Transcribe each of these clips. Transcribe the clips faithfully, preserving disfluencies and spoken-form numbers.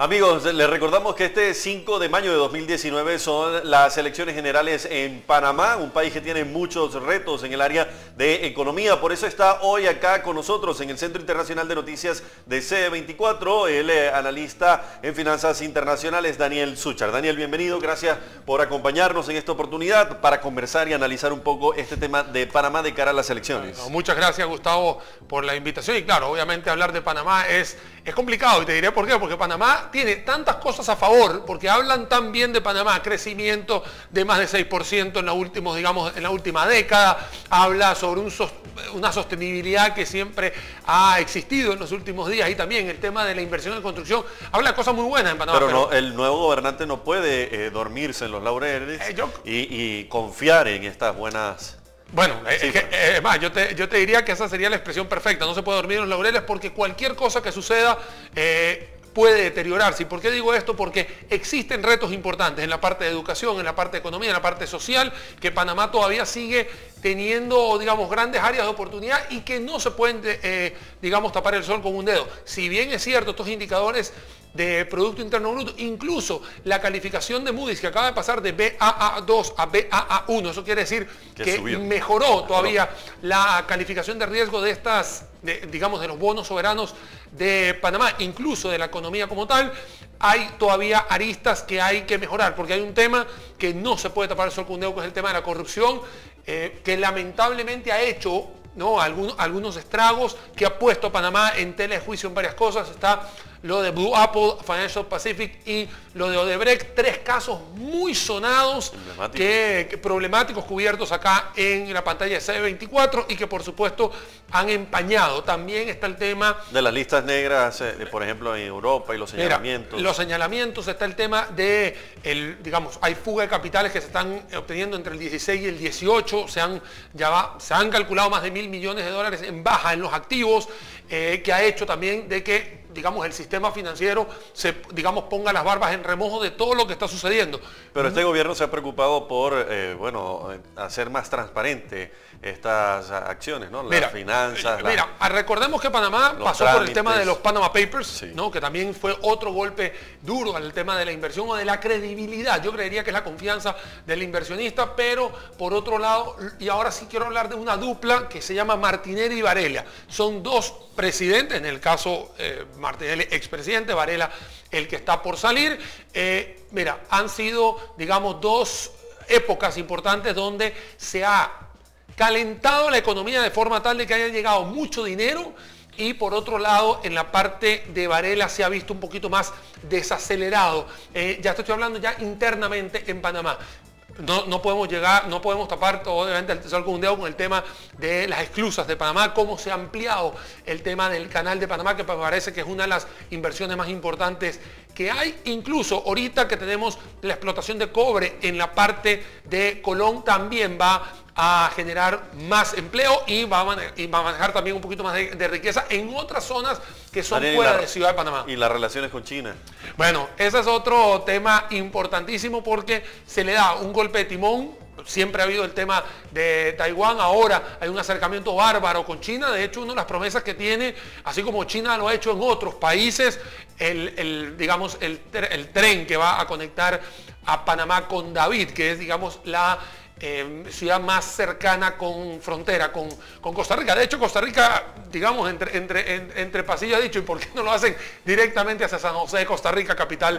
Amigos, les recordamos que este cinco de mayo de dos mil diecinueve son las elecciones generales en Panamá, un país que tiene muchos retos en el área de economía. Por eso está hoy acá con nosotros en el Centro Internacional de Noticias de C veinticuatro, el eh, analista en finanzas internacionales Daniel Suchar. Daniel, bienvenido, gracias por acompañarnos en esta oportunidad para conversar y analizar un poco este tema de Panamá de cara a las elecciones. Bueno, muchas gracias, Gustavo, por la invitación. Y claro, obviamente hablar de Panamá es, es complicado, y te diré por qué, porque Panamá tiene tantas cosas a favor, porque hablan tan bien de Panamá, crecimiento de más de seis por ciento en la, últimos, digamos, en la última década, habla sobre un, una sostenibilidad que siempre ha existido en los últimos días, y también el tema de la inversión en construcción, habla de cosas muy buenas en Panamá. Pero, pero no, el nuevo gobernante no puede eh, dormirse en los laureles eh, yo, y, y confiar en estas buenas... Bueno, sí, es que, eh, más, yo te, yo te diría que esa sería la expresión perfecta, no se puede dormir en los laureles porque cualquier cosa que suceda... Eh, puede deteriorarse. ¿Y por qué digo esto? Porque existen retos importantes en la parte de educación, en la parte de economía, en la parte social, que Panamá todavía sigue teniendo, digamos, grandes áreas de oportunidad y que no se pueden, eh, digamos, tapar el sol con un dedo. Si bien es cierto, estos indicadores de Producto Interno Bruto, incluso la calificación de Moody's que acaba de pasar de B A A dos a B A A uno, eso quiere decir que, que mejoró, mejoró todavía la calificación de riesgo de estas, de, digamos, de los bonos soberanos de Panamá, incluso de la economía como tal. Hay todavía aristas que hay que mejorar, porque hay un tema que no se puede tapar el sol con un dedo, que es el tema de la corrupción, eh, que lamentablemente ha hecho, ¿no?, algunos, algunos estragos, que ha puesto a Panamá en tela de juicio en varias cosas. Está lo de Blue Apple, Financial Pacific y lo de Odebrecht, tres casos muy sonados, que, que problemáticos, cubiertos acá en la pantalla de C veinticuatro y que por supuesto han empañado. También está el tema de las listas negras, eh, por ejemplo en Europa, y los señalamientos. Mira, los señalamientos, está el tema de, el, digamos, hay fuga de capitales que se están obteniendo entre el dieciséis y el dieciocho, se han, ya va, se han calculado más de mil millones de dólares en baja en los activos, eh, que ha hecho también de que, digamos, el sistema financiero se, digamos, ponga las barbas en remojo de todo lo que está sucediendo. Pero este gobierno se ha preocupado por, eh, bueno, hacer más transparente estas acciones, ¿no? Las mira, finanzas. Mira, la, recordemos que Panamá pasó trámites. por el tema de los Panama Papers, sí, ¿no?, que también fue otro golpe duro al tema de la inversión o de la credibilidad. Yo creería que es la confianza del inversionista, pero por otro lado, y ahora sí quiero hablar de una dupla que se llama Martinelli y Varela. Son dos presidentes, en el caso eh, Martinelli expresidente, Varela el que está por salir. Eh, mira, han sido, digamos, dos épocas importantes donde se ha calentado la economía de forma tal de que haya llegado mucho dinero, y por otro lado en la parte de Varela se ha visto un poquito más desacelerado. Eh, ya estoy hablando ya internamente en Panamá. No, no podemos llegar, no podemos tapar todo obviamente el sol con un dedo con el tema de las esclusas de Panamá, cómo se ha ampliado el tema del canal de Panamá, que me parece que es una de las inversiones más importantes que hay. Incluso ahorita que tenemos la explotación de cobre en la parte de Colón, también va a generar más empleo y va a manejar, y va a manejar también un poquito más de, de riqueza en otras zonas que son Daniel, fuera la, de Ciudad de Panamá. Y las relaciones con China. Bueno, ese es otro tema importantísimo porque se le da un golpe de timón. Siempre ha habido el tema de Taiwán, ahora hay un acercamiento bárbaro con China. De hecho, una de las promesas que tiene, así como China lo ha hecho en otros países, el, el digamos, el, el tren que va a conectar a Panamá con David, que es, digamos, la Eh, ciudad más cercana con frontera con, con Costa Rica. De hecho, Costa Rica, digamos, entre, entre, en, entre pasillos ha dicho, ¿y por qué no lo hacen directamente hacia San José de Costa Rica, capital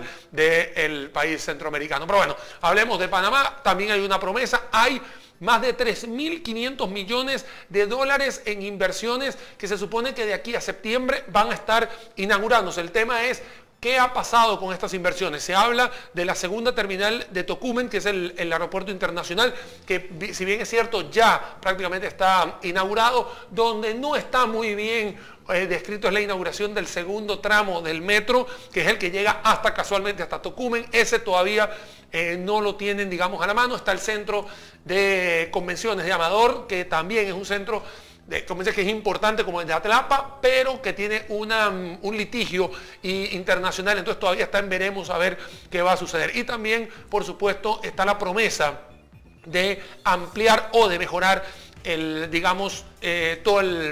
del país centroamericano? Pero bueno, hablemos de Panamá. También hay una promesa, hay más de tres mil quinientos millones de dólares en inversiones que se supone que de aquí a septiembre van a estar inaugurándose. El tema es: ¿qué ha pasado con estas inversiones? Se habla de la segunda terminal de Tocumen, que es el, el aeropuerto internacional, que si bien es cierto ya prácticamente está inaugurado, donde no está muy bien eh, descrito es la inauguración del segundo tramo del metro, que es el que llega hasta casualmente hasta Tocumen. Ese todavía eh, no lo tienen, digamos, a la mano. Está el centro de convenciones de Amador, que también es un centro de convenciones que es importante como el de Atlapa, pero que tiene una, un litigio internacional, entonces todavía está en veremos a ver qué va a suceder. Y también, por supuesto, está la promesa de ampliar o de mejorar el, digamos, eh, todo el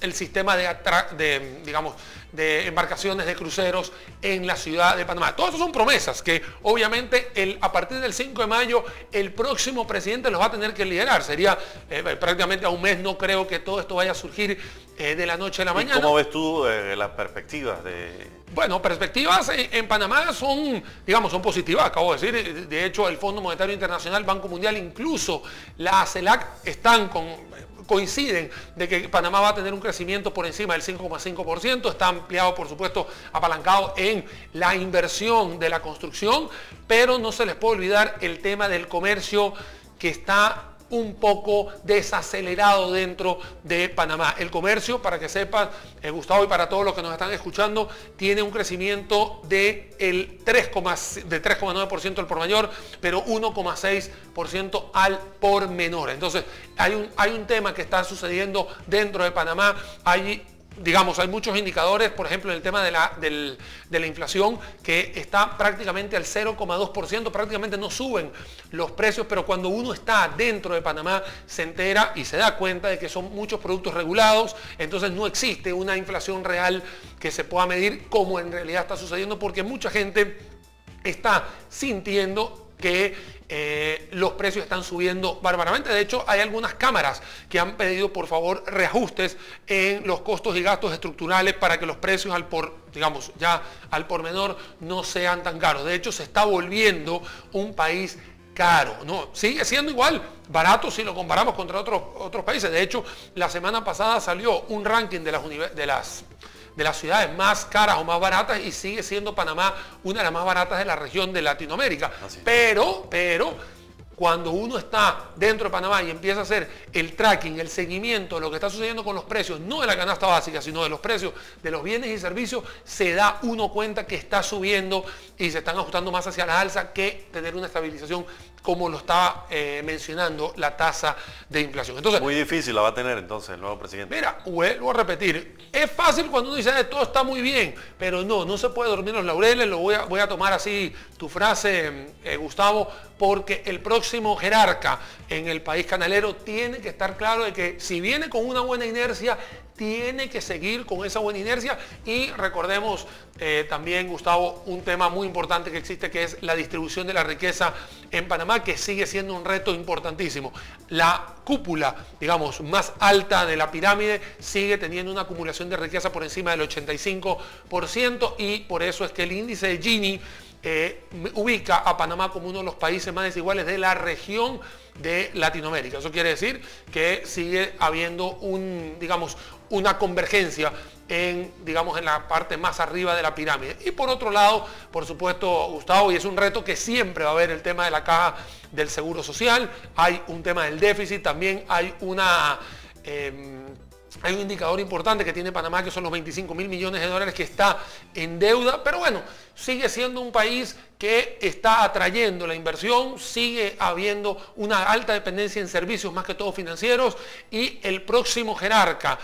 el sistema de, de, digamos, de embarcaciones de cruceros en la ciudad de Panamá. Todas esas son promesas que obviamente el, a partir del cinco de mayo el próximo presidente los va a tener que liderar. Sería eh, prácticamente a un mes, no creo que todo esto vaya a surgir eh, de la noche a la mañana. ¿Y cómo ves tú eh, las perspectivas de...? Bueno, perspectivas en, en Panamá son, digamos, son positivas, acabo de decir. De hecho, el Fondo Monetario Internacional, Banco Mundial, incluso la CELAC están con... coinciden de que Panamá va a tener un crecimiento por encima del cinco coma cinco por ciento, está ampliado, por supuesto, apalancado en la inversión de la construcción, pero no se les puede olvidar el tema del comercio que está un poco desacelerado dentro de Panamá. El comercio, para que sepas, eh, Gustavo, y para todos los que nos están escuchando, tiene un crecimiento de el tres coma nueve por ciento al por mayor, pero uno coma seis por ciento al por menor. Entonces, hay un, hay un tema que está sucediendo dentro de Panamá. Hay digamos, hay muchos indicadores, por ejemplo, en el tema de la, del, de la inflación, que está prácticamente al cero coma dos por ciento, prácticamente no suben los precios, pero cuando uno está dentro de Panamá se entera y se da cuenta de que son muchos productos regulados, entonces no existe una inflación real que se pueda medir como en realidad está sucediendo, porque mucha gente está sintiendo que eh, los precios están subiendo bárbaramente. De hecho, hay algunas cámaras que han pedido, por favor, reajustes en los costos y gastos estructurales para que los precios al por, digamos, ya al por menor no sean tan caros. De hecho, se está volviendo un país caro, ¿no? Sigue siendo igual barato si lo comparamos contra otros, otros países. De hecho, la semana pasada salió un ranking de las, de las de las ciudades más caras o más baratas y sigue siendo Panamá una de las más baratas de la región de Latinoamérica. Así. Pero, pero, cuando uno está dentro de Panamá y empieza a hacer el tracking, el seguimiento de lo que está sucediendo con los precios, no de la canasta básica, sino de los precios de los bienes y servicios, se da uno cuenta que está subiendo y se están ajustando más hacia la alza que tener una estabilización como lo estaba eh, mencionando la tasa de inflación. Entonces, muy difícil la va a tener entonces el nuevo presidente. Mira, vuelvo a repetir, es fácil cuando uno dice eh, todo está muy bien, pero no, no se puede dormir en los laureles. Lo voy a, voy a tomar así tu frase, eh, Gustavo, porque el próximo jerarca en el país canalero tiene que estar claro de que si viene con una buena inercia, tiene que seguir con esa buena inercia. Y recordemos eh, también, Gustavo, un tema muy importante que existe, que es la distribución de la riqueza en Panamá, que sigue siendo un reto importantísimo. La cúpula, digamos, más alta de la pirámide sigue teniendo una acumulación de riqueza por encima del ochenta y cinco por ciento y por eso es que el índice de Gini eh, ubica a Panamá como uno de los países más desiguales de la región de Latinoamérica. Eso quiere decir que sigue habiendo un, digamos, una convergencia en, digamos, en la parte más arriba de la pirámide. Y por otro lado, por supuesto, Gustavo, y es un reto que siempre va a haber el tema de la caja del Seguro Social, hay un tema del déficit, también hay una... Eh, Hay un indicador importante que tiene Panamá, que son los veinticinco mil millones de dólares que está en deuda, pero bueno, sigue siendo un país que está atrayendo la inversión, sigue habiendo una alta dependencia en servicios, más que todo financieros, y el próximo jerarca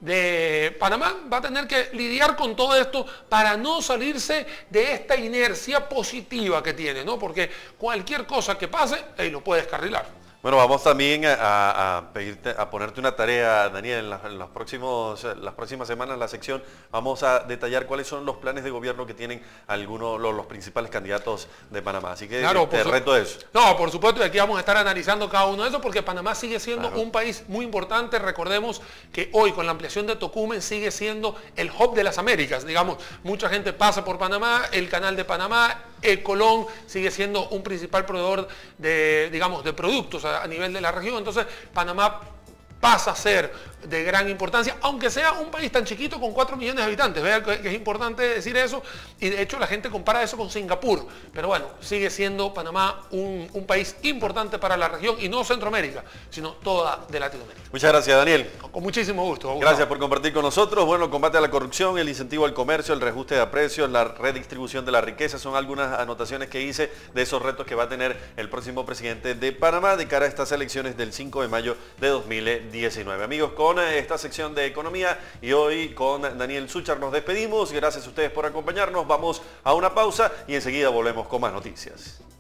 de Panamá va a tener que lidiar con todo esto para no salirse de esta inercia positiva que tiene, ¿no? Porque cualquier cosa que pase, ahí lo puede descarrilar. Bueno, vamos también a, a, pedirte, a ponerte una tarea, Daniel, en, la, en los próximos, las próximas semanas en la sección vamos a detallar cuáles son los planes de gobierno que tienen algunos los, los principales candidatos de Panamá. Así que claro, te reto eso. No, por supuesto, y aquí vamos a estar analizando cada uno de esos porque Panamá sigue siendo claro. un país muy importante. Recordemos que hoy con la ampliación de Tocumen sigue siendo el hub de las Américas. Digamos, mucha gente pasa por Panamá, el canal de Panamá, el Colón sigue siendo un principal proveedor de, digamos, de productos a nivel de la región. Entonces Panamá pasa a ser de gran importancia, aunque sea un país tan chiquito con cuatro millones de habitantes. Vean que es importante decir eso, y de hecho la gente compara eso con Singapur, pero bueno, sigue siendo Panamá un, un país importante para la región, y no Centroamérica, sino toda de Latinoamérica. Muchas gracias, Daniel. Con muchísimo gusto. Gustavo. Gracias por compartir con nosotros. Bueno, el combate a la corrupción, el incentivo al comercio, el reajuste de precios, la redistribución de la riqueza, son algunas anotaciones que hice de esos retos que va a tener el próximo presidente de Panamá de cara a estas elecciones del cinco de mayo de dos mil diecinueve. Amigos, con esta sección de economía y hoy con Daniel Suchar nos despedimos. Gracias a ustedes por acompañarnos. Vamos a una pausa y enseguida volvemos con más noticias.